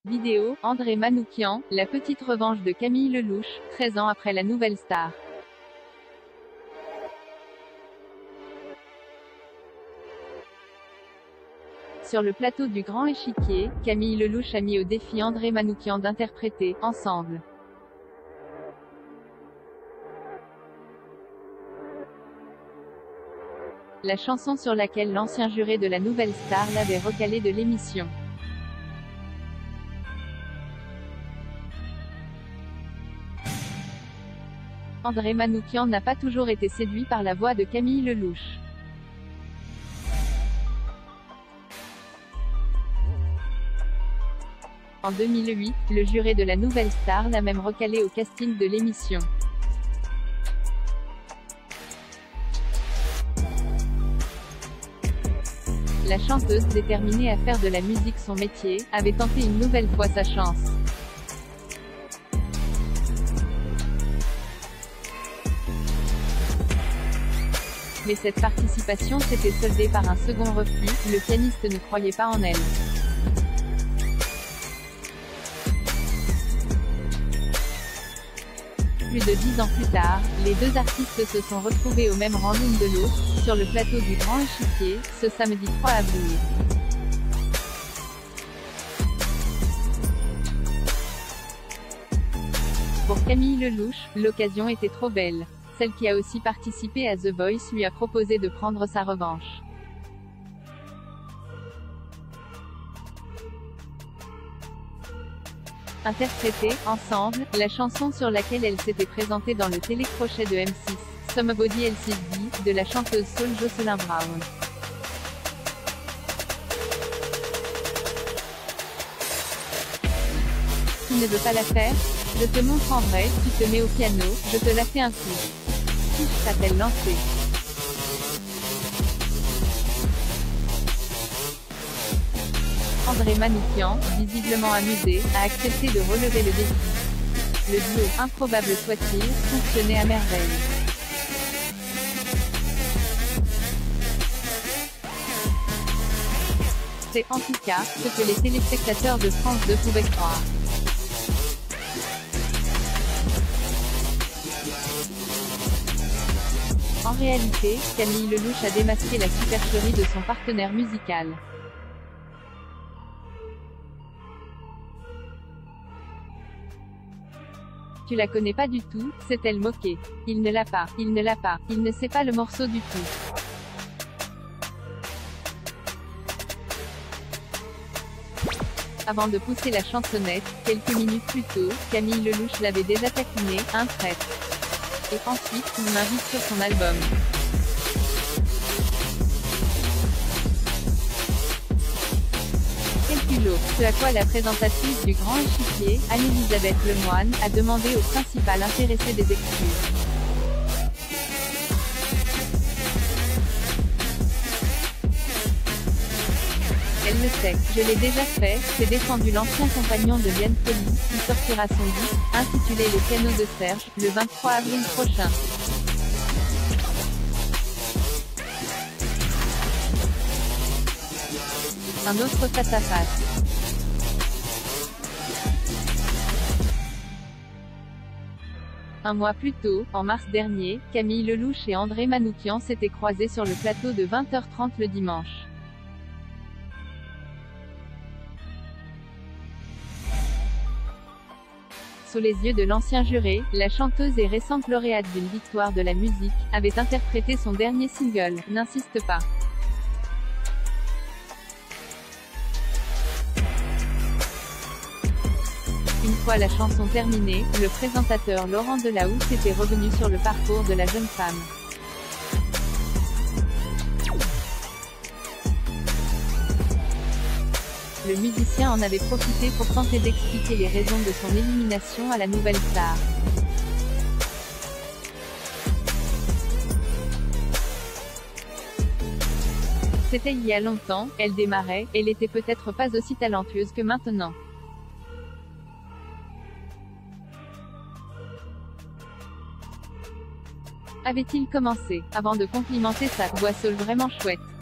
Vidéo, André Manoukian, la petite revanche de Camille Lelouch, 13 ans après la nouvelle star. Sur le plateau du Grand Échiquier, Camille Lelouch a mis au défi André Manoukian d'interpréter « Ensemble ». La chanson sur laquelle l'ancien juré de la nouvelle star l'avait recalé de l'émission. André Manoukian n'a pas toujours été séduit par la voix de Camille Lelouch. En 2008, le juré de la nouvelle star l'a même recalé au casting de l'émission. La chanteuse, déterminée à faire de la musique son métier, avait tenté une nouvelle fois sa chance. Mais cette participation s'était soldée par un second refus, le pianiste ne croyait pas en elle. Plus de 10 ans plus tard, les deux artistes se sont retrouvés au même rang l'une de l'autre, sur le plateau du Grand Échiquier, ce samedi 3 avril. Pour Camille Lelouch, l'occasion était trop belle. Celle qui a aussi participé à The Voice lui a proposé de prendre sa revanche. Interprétée, ensemble, la chanson sur laquelle elle s'était présentée dans le télécrochet de M6, Somebody Else's Bee, de la chanteuse soul Jocelyn Brown. Tu ne veux pas la faire? Je te montre en vrai, tu te mets au piano, je te la fais un coup. Qui t'a-t-elle lancé? André Manoukian, visiblement amusé, a accepté de relever le défi. Le duo, improbable soit-il, fonctionnait à merveille. C'est, en tout cas, ce que les téléspectateurs de France 2 pouvaient croire. En réalité, Camille Lelouch a démasqué la supercherie de son partenaire musical. Tu la connais pas du tout, s'est-elle moquée. Il ne l'a pas, il ne l'a pas, il ne sait pas le morceau du tout. Avant de pousser la chansonnette, quelques minutes plus tôt, Camille Lelouch l'avait déjà taquiné, un traître. Et ensuite, il m'invite sur son album. Quel culot, ce à quoi la présentatrice du Grand Échiquier, Anne-Elisabeth Lemoine, a demandé au principal intéressé des excuses. Elle le sait, je l'ai déjà fait, s'est défendu l'ancien compagnon de Liane Folly, qui sortira son disque, intitulé Le piano de Serge, le 23 avril prochain. Un autre face-à-face. Un mois plus tôt, en mars dernier, Camille Lelouch et André Manoukian s'étaient croisés sur le plateau de 20h30 le dimanche. Sous les yeux de l'ancien juré, la chanteuse et récente lauréate d'une victoire de la musique, avait interprété son dernier single, N'insiste pas. Une fois la chanson terminée, le présentateur Laurent Delahousse était revenu sur le parcours de la jeune femme. Le musicien en avait profité pour tenter d'expliquer les raisons de son élimination à la nouvelle star. C'était il y a longtemps, elle démarrait, elle était peut-être pas aussi talentueuse que maintenant. Avait-il commencé, avant de complimenter sa voix soul vraiment chouette.